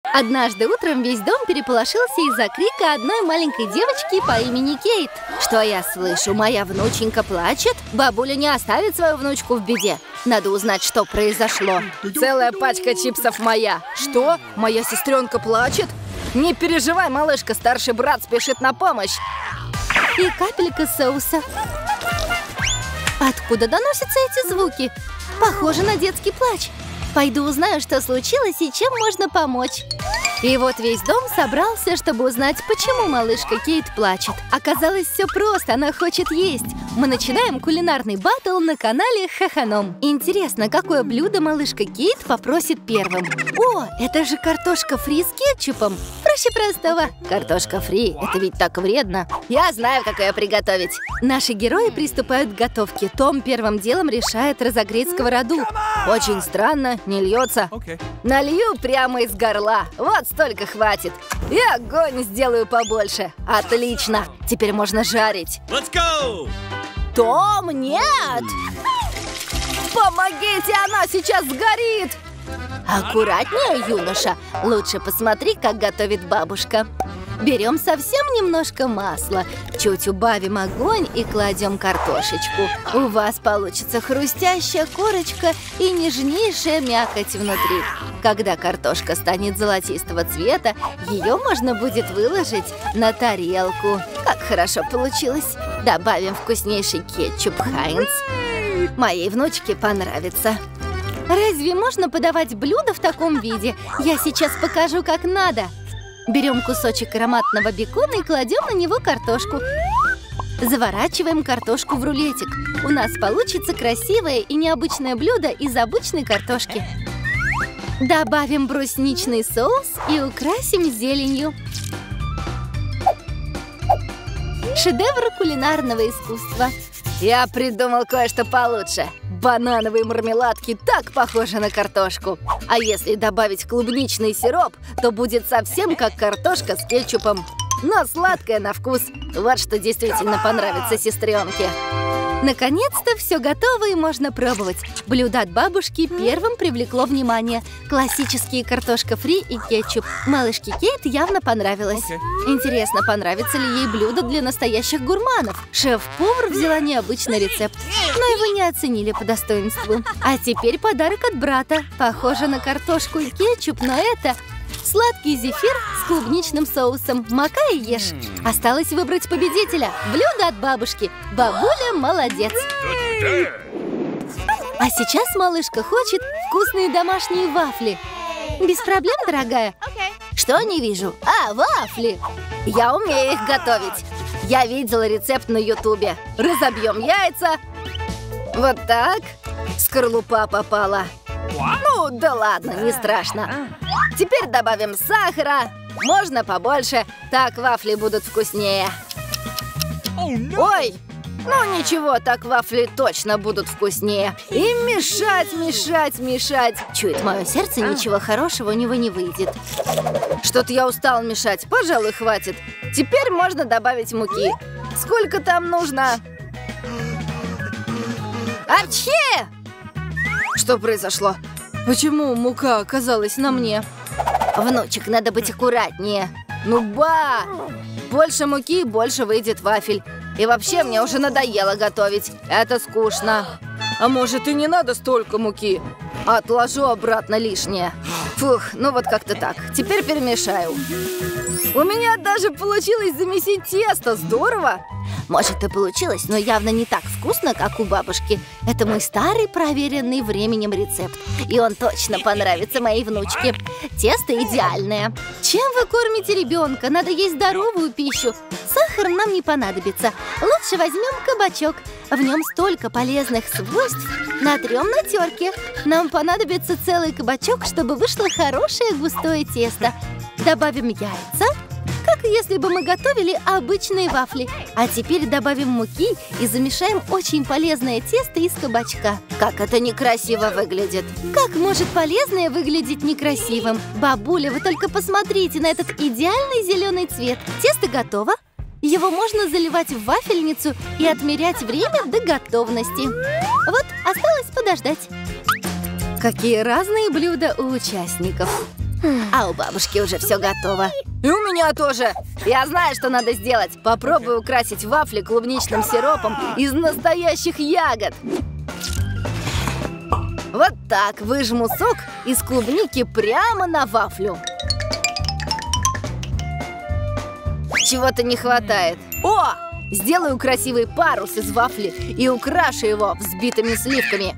Однажды утром весь дом переполошился из-за крика одной маленькой девочки по имени Кейт. Что я слышу? Моя внученька плачет? Бабуля не оставит свою внучку в беде. Надо узнать, что произошло. Целая пачка чипсов моя. Что? Моя сестренка плачет? Не переживай, малышка, старший брат спешит на помощь. И капелька соуса. Откуда доносятся эти звуки? Похоже на детский плач. Пойду узнаю, что случилось и чем можно помочь. И вот весь дом собрался, чтобы узнать, почему малышка Кейт плачет. Оказалось, все просто, она хочет есть. Мы начинаем кулинарный баттл на канале Хаханом. Интересно, какое блюдо малышка Кейт попросит первым? О, это же картошка фри с кетчупом. Проще простого. Картошка фри, это ведь так вредно. Я знаю, как ее приготовить. Наши герои приступают к готовке. Том первым делом решает разогреть сковороду. Очень странно, не льется. Налью прямо из горла. Вот столько хватит. И огонь сделаю побольше. Отлично. Теперь можно жарить. Let's go! Том, нет! Помогите, она сейчас сгорит! Аккуратнее, юноша. Лучше посмотри, как готовит бабушка. Берем совсем немножко масла, чуть убавим огонь и кладем картошечку. У вас получится хрустящая корочка и нежнейшая мякоть внутри. Когда картошка станет золотистого цвета, ее можно будет выложить на тарелку. Как хорошо получилось! Добавим вкуснейший кетчуп Хайнц. Моей внучке понравится. Разве можно подавать блюдо в таком виде? Я сейчас покажу, как надо. Берем кусочек ароматного бекона и кладем на него картошку. Заворачиваем картошку в рулетик. У нас получится красивое и необычное блюдо из обычной картошки. Добавим брусничный соус и украсим зеленью. Шедевр кулинарного искусства. Я придумал кое-что получше. Банановые мармеладки так похожи на картошку. А если добавить клубничный сироп, то будет совсем как картошка с кетчупом. Но сладкая на вкус. Вот что действительно понравится сестренке. Наконец-то все готово и можно пробовать. Блюдо от бабушки первым привлекло внимание. Классические картошка фри и кетчуп. Малышке Кейт явно понравилось. Интересно, понравится ли ей блюдо для настоящих гурманов? Шеф-повар взяла необычный рецепт, но его не оценили по достоинству. А теперь подарок от брата. Похоже на картошку и кетчуп, но это... сладкий зефир с клубничным соусом. Макай и ешь. Осталось выбрать победителя. Блюдо от бабушки. Бабуля молодец. А сейчас малышка хочет вкусные домашние вафли. Без проблем, дорогая? Что не вижу? А, вафли. Я умею их готовить. Я видела рецепт на ютубе. Разобьем яйца. Вот так. Скорлупа попала. Ну, да ладно, не страшно. Теперь добавим сахара. Можно побольше. Так вафли будут вкуснее. Ой! Ну ничего, так вафли точно будут вкуснее. И мешать, мешать, мешать. Чует мое сердце, ничего хорошего у него не выйдет. Что-то я устал мешать. Пожалуй, хватит. Теперь можно добавить муки. Сколько там нужно? Апчхи! Что произошло? Почему мука оказалась на мне? Внучек, надо быть аккуратнее. Ну ба! Больше муки, больше выйдет вафель. И вообще, мне уже надоело готовить. Это скучно. А может, и не надо столько муки? Отложу обратно лишнее. Фух, ну вот как-то так. Теперь перемешаю. У меня даже получилось замесить тесто. Здорово! Может, и получилось, но явно не так вкусно, как у бабушки. Это мой старый, проверенный временем рецепт. И он точно понравится моей внучке. Тесто идеальное. Чем вы кормите ребенка? Надо есть здоровую пищу. Сахар нам не понадобится. Лучше возьмем кабачок. В нем столько полезных свойств. Натрем на терке. Нам понадобится целый кабачок, чтобы вышло хорошее густое тесто. Добавим яйца. Как если бы мы готовили обычные вафли. А теперь добавим муки и замешаем очень полезное тесто из кабачка. Как это некрасиво выглядит. Как может полезное выглядеть некрасивым? Бабуля, вы только посмотрите на этот идеальный зеленый цвет. Тесто готово. Его можно заливать в вафельницу и отмерять время до готовности. Вот, осталось подождать. Какие разные блюда у участников. А у бабушки уже все готово. И у меня тоже. Я знаю, что надо сделать. Попробую украсить вафли клубничным сиропом из настоящих ягод. Вот так выжму сок из клубники прямо на вафлю. Чего-то не хватает. О! Сделаю красивый парус из вафли и украшу его взбитыми сливками.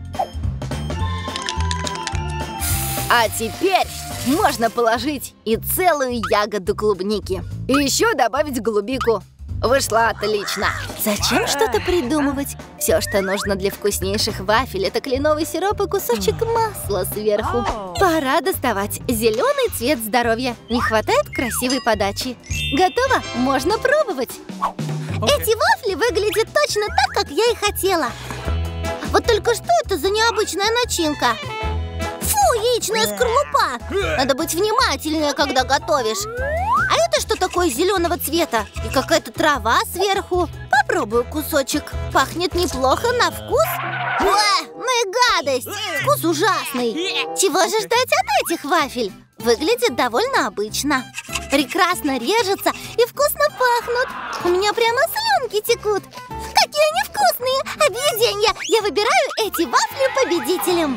А теперь можно положить и целую ягоду клубники. И еще добавить голубику. Вышло отлично. Зачем что-то придумывать? Все, что нужно для вкуснейших вафель, это кленовый сироп и кусочек масла сверху. Пора доставать. Зеленый цвет здоровья. Не хватает красивой подачи. Готово? Можно пробовать. Эти вафли выглядят точно так, как я и хотела. Вот только что это за необычная начинка? Фу, яичная скорлупа! Надо быть внимательнее, когда готовишь. А это что такое зеленого цвета? И какая-то трава сверху. Попробую кусочек. Пахнет неплохо на вкус. Ну и гадость! Вкус ужасный. Чего же ждать от этих вафель? Выглядит довольно обычно. Прекрасно режется и вкусно пахнут. У меня прямо слюнки текут. Какие они вкусные! Объеденья! Я выбираю эти вафли победителем.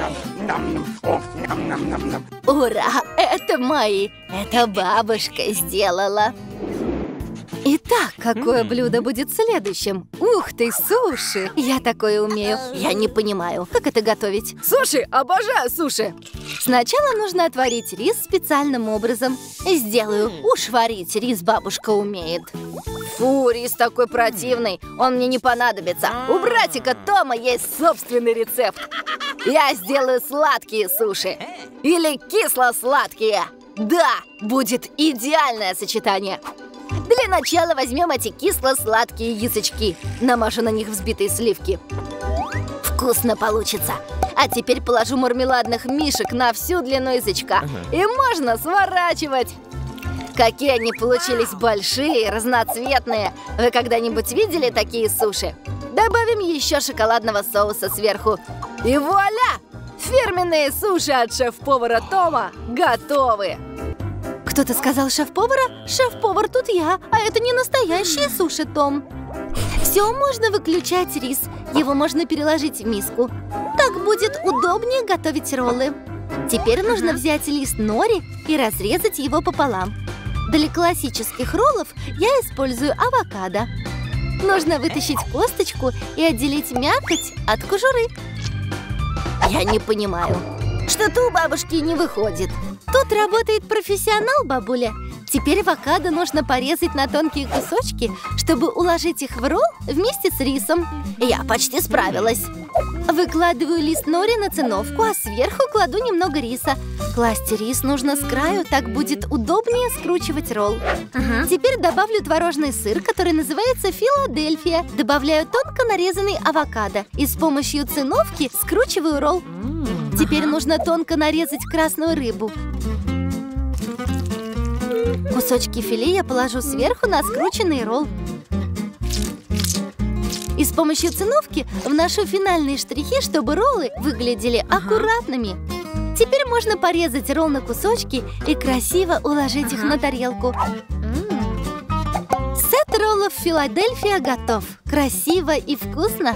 Ура! Это мои! Это бабушка сделала. Итак, какое блюдо будет следующим? Ух ты, суши! Я такое умею. Я не понимаю, как это готовить. Суши! Обожаю суши! Сначала нужно отварить рис специальным образом. Сделаю. Уж варить рис бабушка умеет. Фу, рис такой противный. Он мне не понадобится. У братика Тома есть собственный рецепт. Я сделаю сладкие суши. Или кисло-сладкие. Да, будет идеальное сочетание. Для начала возьмем эти кисло-сладкие язычки. Намажу на них взбитые сливки. Вкусно получится. А теперь положу мармеладных мишек на всю длину язычка. И можно сворачивать. Какие они получились большие, разноцветные. Вы когда-нибудь видели такие суши? Добавим еще шоколадного соуса сверху. И вуаля! Фирменные суши от шеф-повара Тома готовы! Кто-то сказал шеф-повара? Шеф-повар тут я, а это не настоящие суши, Том. Все, можно выключать рис. Его можно переложить в миску. Так будет удобнее готовить роллы. Теперь нужно взять лист нори и разрезать его пополам. Для классических роллов я использую авокадо. Нужно вытащить косточку и отделить мякоть от кожуры. Я не понимаю. Что-то у бабушки не выходит. Тут работает профессионал, бабуля. Теперь авокадо нужно порезать на тонкие кусочки, чтобы уложить их в ролл вместе с рисом. Я почти справилась. Выкладываю лист нори на циновку, а сверху кладу немного риса. Класть рис нужно с краю, так будет удобнее скручивать ролл. Теперь добавлю творожный сыр, который называется Филадельфия. Добавляю тонко нарезанный авокадо и с помощью циновки скручиваю ролл. Теперь нужно тонко нарезать красную рыбу. Кусочки филе я положу сверху на скрученный ролл. И с помощью циновки вношу финальные штрихи, чтобы роллы выглядели аккуратными. Теперь можно порезать ролл на кусочки и красиво уложить их на тарелку. Сет роллов Филадельфия готов. Красиво и вкусно.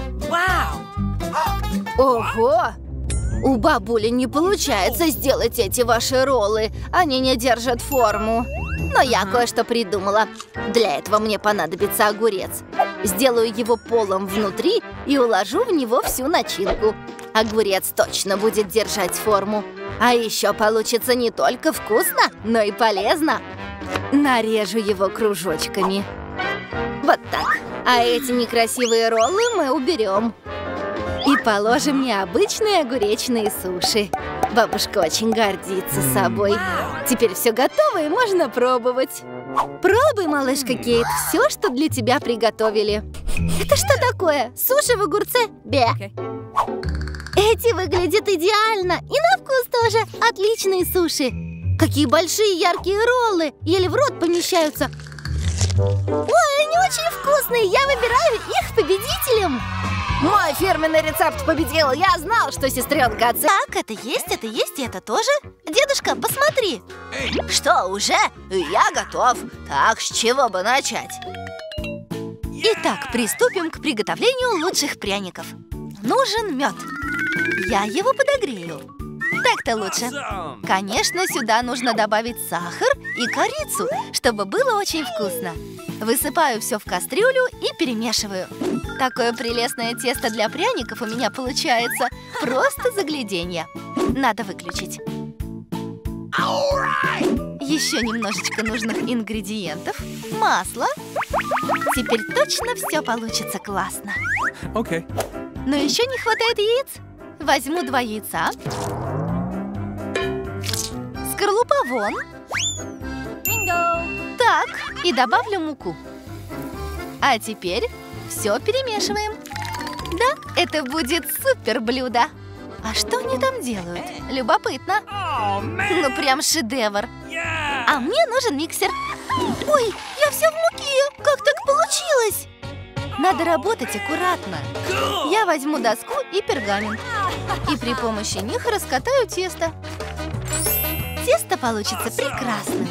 Ого! У бабули не получается сделать эти ваши роллы. Они не держат форму. Но я кое-что придумала. Для этого мне понадобится огурец. Сделаю его полом внутри и уложу в него всю начинку. Огурец точно будет держать форму. А еще получится не только вкусно, но и полезно. Нарежу его кружочками. Вот так. А эти некрасивые роллы мы уберем. И положим необычные огуречные суши. Бабушка очень гордится собой. Теперь все готово и можно пробовать. Пробуй, малышка Кейт, все, что для тебя приготовили. Это что такое? Суши в огурце? Бе. Эти выглядят идеально. И на вкус тоже. Отличные суши. Какие большие яркие роллы. Еле в рот помещаются. Ой, они очень вкусные. Я выбираю их победителем. Мой фирменный рецепт победил. Я знал, что сестренка оценит. Так, это есть, и это тоже. Дедушка, посмотри. Что, уже? Я готов. Так, с чего бы начать? Итак, приступим к приготовлению лучших пряников. Нужен мед. Я его подогрею. Так-то лучше. Конечно, сюда нужно добавить сахар и корицу, чтобы было очень вкусно. Высыпаю все в кастрюлю и перемешиваю. Такое прелестное тесто для пряников у меня получается. Просто загляденье. Надо выключить. Еще немножечко нужных ингредиентов. Масло. Теперь точно все получится классно. Okay. Но еще не хватает яиц. Возьму 2 яйца. Скорлупа вон. Бинго! Так, и добавлю муку. А теперь все перемешиваем. Да, это будет супер блюдо. А что они там делают? Любопытно. Ну, прям шедевр. А мне нужен миксер. Ой, я вся в муке. Как так получилось? Надо работать аккуратно. Я возьму доску и пергамент. И при помощи них раскатаю тесто. Тесто получится прекрасным.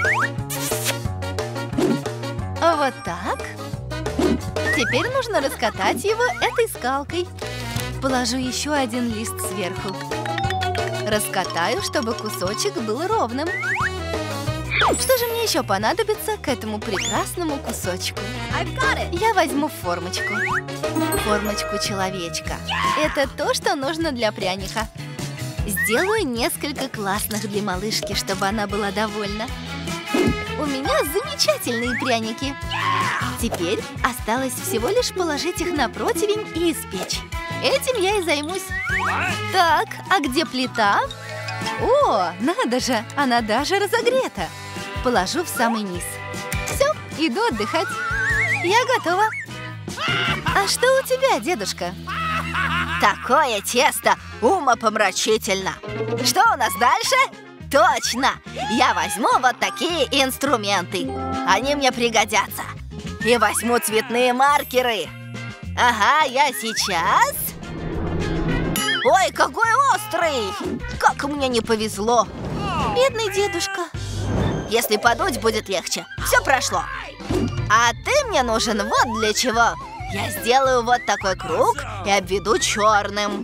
Вот так. Теперь нужно раскатать его этой скалкой. Положу еще 1 лист сверху. Раскатаю, чтобы кусочек был ровным. Что же мне еще понадобится к этому прекрасному кусочку? Я возьму формочку. Формочку человечка. Это то, что нужно для пряника. Сделаю несколько классных для малышки, чтобы она была довольна. У меня замечательные пряники. Теперь осталось всего лишь положить их на противень и испечь. Этим я и займусь. Так, а где плита? О, надо же, она даже разогрета. Положу в самый низ. Все, иду отдыхать. Я готова. А что у тебя, дедушка? Такое тесто умопомрачительно. Что у нас дальше? Точно! Я возьму вот такие инструменты. Они мне пригодятся. И возьму цветные маркеры. Ага, я сейчас. Ой, какой острый! Как мне не повезло. Бедный дедушка. Если подуть, будет легче. Все прошло. А ты мне нужен вот для чего. Я сделаю вот такой круг и обведу черным.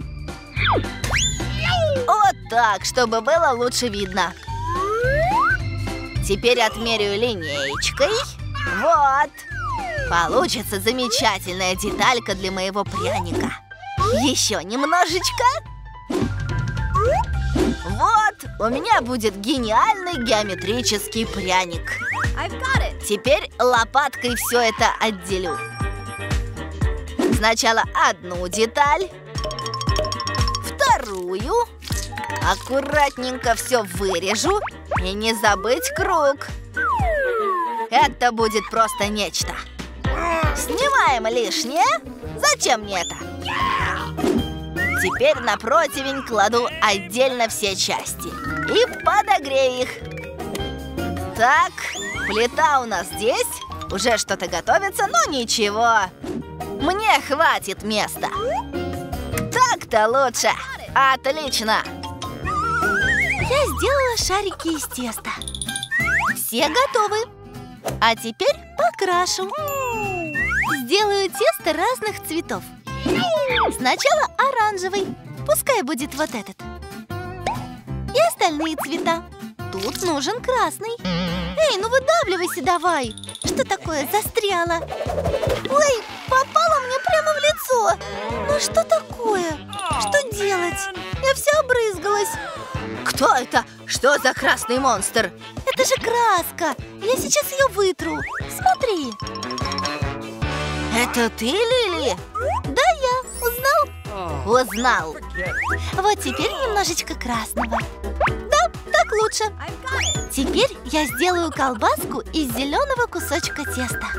Вот так, чтобы было лучше видно. Теперь отмеряю линеечкой. Вот. Получится замечательная деталька для моего пряника. Еще немножечко. Вот, у меня будет гениальный геометрический пряник. Теперь лопаткой все это отделю. Сначала одну деталь, вторую. Аккуратненько все вырежу. И не забыть круг. Это будет просто нечто. Снимаем лишнее. Зачем мне это? Теперь на противень кладу отдельно все части и подогрею их. Так, плита у нас здесь. Уже что-то готовится, но ничего. Мне хватит места. Так-то лучше. Отлично. Я сделала шарики из теста. Все готовы. А теперь покрашу. Сделаю тесто разных цветов. Сначала оранжевый. Пускай будет вот этот. И остальные цвета. Тут нужен красный. Эй, ну выдавливайся давай. Что такое, застряло? Ой, попало мне прямо в лицо. Ну что такое? Что делать? Я вся обрызгалась. Кто это? Что за красный монстр? Это же краска. Я сейчас ее вытру. Смотри. Это ты, Лили? Да, я. Узнал? Узнал. Вот теперь немножечко красного. Да, так лучше. Теперь я сделаю колбаску из зеленого кусочка теста.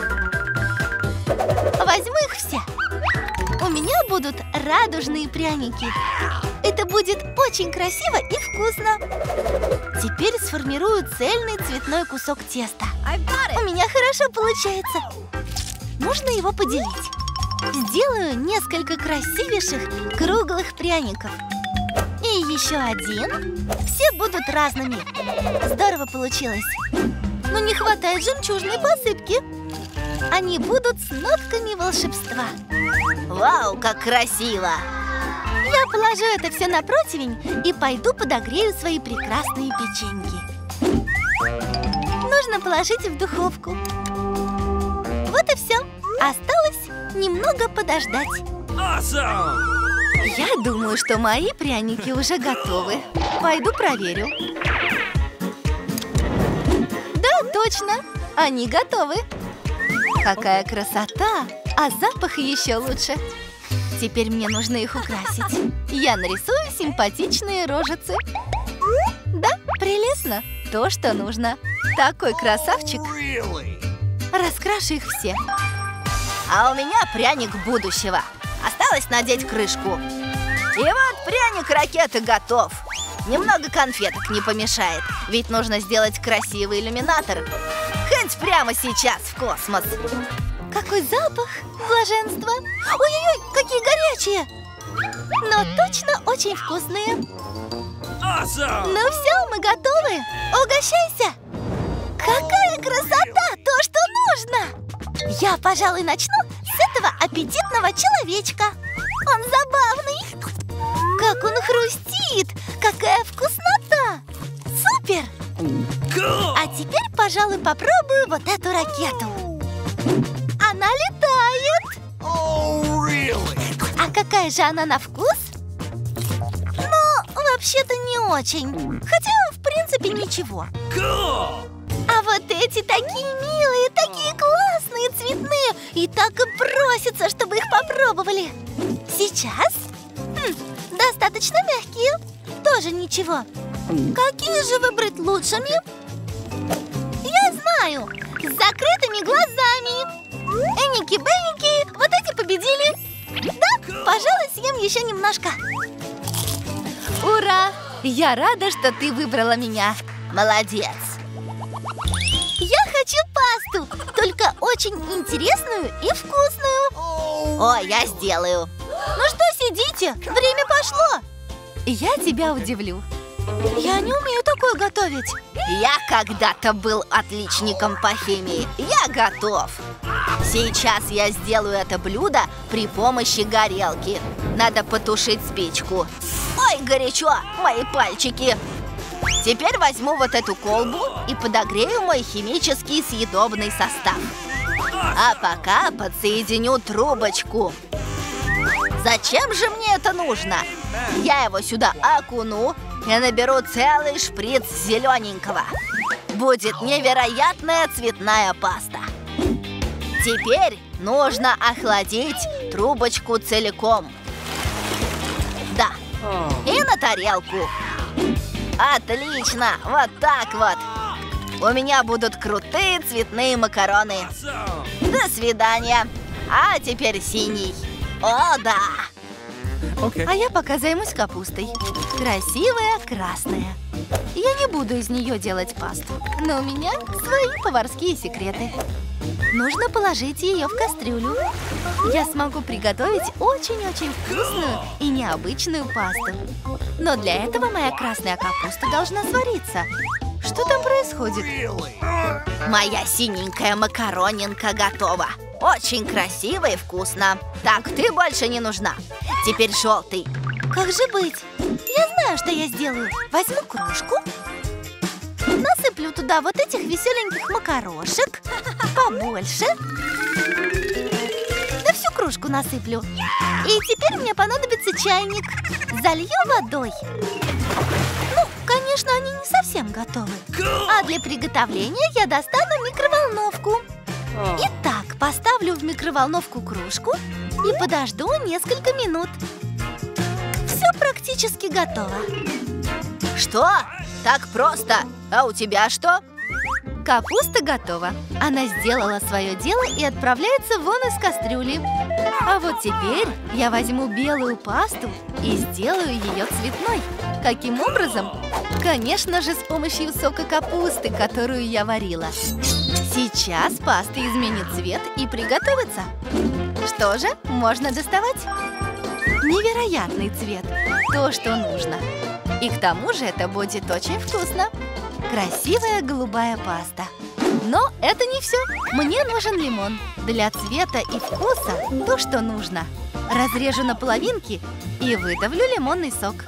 Возьму их все. У меня будут радужные пряники. Это будет очень красиво и вкусно. Теперь сформирую цельный цветной кусок теста. У меня хорошо получается. Нужно его поделить. Сделаю несколько красивейших круглых пряников. И еще один. Все будут разными. Здорово получилось. Но не хватает жемчужной посыпки. Они будут с нотками волшебства. Вау, как красиво! Я положу это все на противень и пойду подогрею свои прекрасные печеньки. Нужно положить в духовку. Вот и все. Осталось немного подождать. Awesome! Я думаю, что мои пряники уже готовы. Пойду проверю. Да, точно. Они готовы. Какая красота! А запах еще лучше. Теперь мне нужно их украсить. Я нарисую симпатичные рожицы. Да, прелестно. То, что нужно. Такой красавчик. Раскрашу их все. А у меня пряник будущего. Осталось надеть крышку. И вот пряник ракеты готов. Немного конфеток не помешает. Ведь нужно сделать красивый иллюминатор. Хоть прямо сейчас в космос. Какой запах! Блаженство! Ой-ой-ой, какие горячие! Но точно очень вкусные. Awesome! Ну все, мы готовы. Угощайся! Какая красота! То, что нужно! Я, пожалуй, начну с этого аппетитного человечка. Он забавный. Как он хрустит! Какая вкуснота! Супер! Cool! А теперь, пожалуй, попробую вот эту ракету. Она летает! Oh, really? А какая же она на вкус? Ну, вообще-то не очень. Хотя, в принципе, ничего. Cool! А вот эти такие милые, такие классные, цветные. И так и просятся, чтобы их попробовали. Сейчас. Достаточно мягкие. Тоже ничего. Какие же выбрать лучшими? Я знаю. С закрытыми глазами. Эники-беники, вот эти победили. Да, пожалуй, съем еще немножко. Ура! Я рада, что ты выбрала меня. Молодец. Я хочу пасту, только очень интересную и вкусную. О, я сделаю. Ну что сидите? Время пошло. Я тебя удивлю. Я не умею такое готовить. Я когда-то был отличником по химии. Я готов. Сейчас я сделаю это блюдо при помощи горелки. Надо потушить спичку. Ой, горячо, мои пальчики. Теперь возьму вот эту колбу и подогрею мой химический съедобный состав. А пока подсоединю трубочку. Зачем же мне это нужно? Я его сюда окуну и наберу целый шприц зелененького. Будет невероятная цветная паста. Теперь нужно охладить трубочку целиком. Да, и на тарелку. Отлично, вот так вот. У меня будут крутые цветные макароны. Awesome! До свидания. А теперь синий. О, да. Okay. А я пока займусь капустой. Красивая, красная. Я не буду из нее делать пасту, но у меня свои поварские секреты. Нужно положить ее в кастрюлю. Я смогу приготовить очень-очень вкусную и необычную пасту. Но для этого моя красная капуста должна свариться. Что там происходит? Моя синенькая макаронинка готова. Очень красиво и вкусно. Так, ты больше не нужна. Теперь желтый. Как же быть? Я знаю, что я сделаю. Возьму кружку, насыплю туда вот этих веселеньких макарошек, побольше. Да всю кружку насыплю. И теперь мне понадобится чайник. Залью водой. Ну, конечно, они не совсем готовы. А для приготовления я достану микроволновку. Итак, поставлю в микроволновку кружку и подожду несколько минут. Все практически готово. Что? Так просто? А у тебя что? Капуста готова. Она сделала свое дело и отправляется вон из кастрюли. А вот теперь я возьму белую пасту и сделаю ее цветной. Каким образом? Конечно же, с помощью сока капусты, которую я варила. Сейчас паста изменит цвет и приготовится. Что же, можно доставать. Невероятный цвет. То, что нужно. И к тому же это будет очень вкусно. Красивая голубая паста. Но это не все. Мне нужен лимон. Для цвета и вкуса то, что нужно. Разрежу на половинки и выдавлю лимонный сок.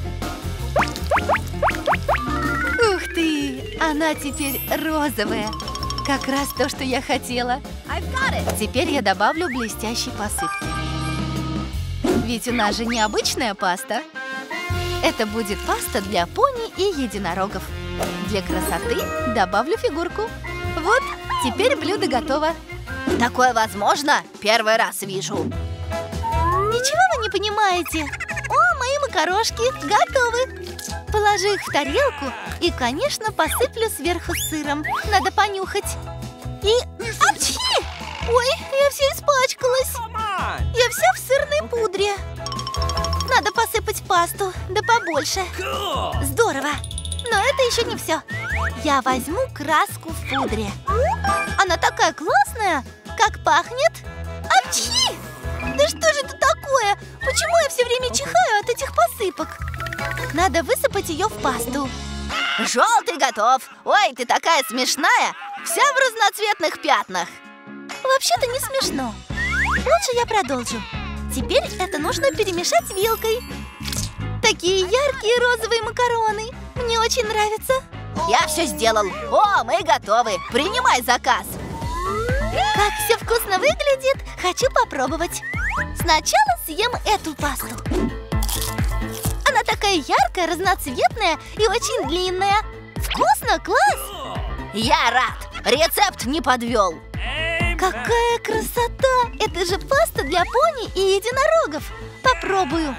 Ух ты! Она теперь розовая. Как раз то, что я хотела. Теперь я добавлю блестящей посыпки. Ведь у нас же необычная паста. Это будет паста для пони и единорогов. Для красоты добавлю фигурку. Вот, теперь блюдо готово. Такое возможно? Первый раз вижу. Ничего вы не понимаете. О, мои макарошки готовы. Положу их в тарелку и, конечно, посыплю сверху сыром. Надо понюхать. И... Апчхи! Ой, я вся испачкалась. Я вся в сырной пудре. Надо посыпать пасту, да побольше. Здорово. Но это еще не все. Я возьму краску в пудре. Она такая классная. Как пахнет? Апчхи! Да что же это такое? Почему я все время чихаю от этих посыпок? Надо высыпать ее в пасту. Желтый готов. Ой, ты такая смешная. Вся в разноцветных пятнах. Вообще-то не смешно. Лучше я продолжу. Теперь это нужно перемешать вилкой. Такие яркие розовые макароны. Мне очень нравятся. Я все сделал. О, мы готовы. Принимай заказ. Как все вкусно выглядит. Хочу попробовать. Сначала съем эту пасту. Она такая яркая, разноцветная и очень длинная. Вкусно, класс! Я рад. Рецепт не подвел. Какая красота! Это же паста для пони и единорогов. Попробую.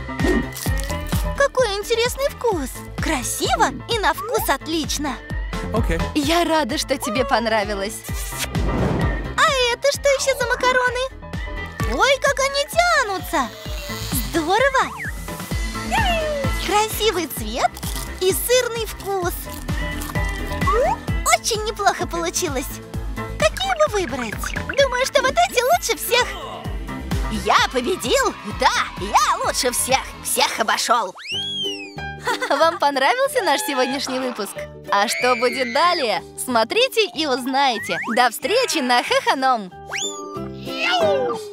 Какой интересный вкус. Красиво и на вкус отлично. Okay. Я рада, что тебе понравилось. А это что еще за макароны? Ой, как они тянутся! Здорово! Красивый цвет и сырный вкус. Очень неплохо получилось. Какие бы выбрать? Думаю, что вот эти лучше всех. Я победил? Да, я лучше всех. Всех обошел. Вам понравился наш сегодняшний выпуск? А что будет далее? Смотрите и узнаете. До встречи на Хэханом!